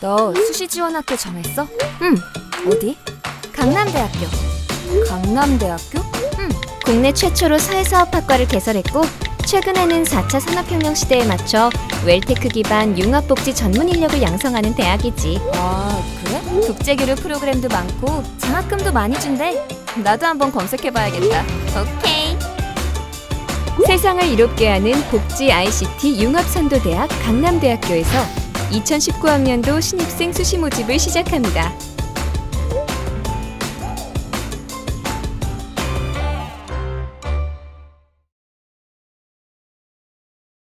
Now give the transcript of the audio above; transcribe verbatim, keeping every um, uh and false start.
너 수시 지원학교 정했어? 응. 어디? 강남대학교. 강남대학교? 응. 국내 최초로 사회사업학과를 개설했고 최근에는 사 차 산업혁명 시대에 맞춰 웰테크 기반 융합복지 전문 인력을 양성하는 대학이지. 아, 그래? 국제교류 프로그램도 많고 장학금도 많이 준대. 나도 한번 검색해봐야겠다. 오케이. 세상을 이롭게 하는 복지 아이씨티 융합선도대학 강남대학교에서 이천십구 학년도 신입생 수시 모집을 시작합니다.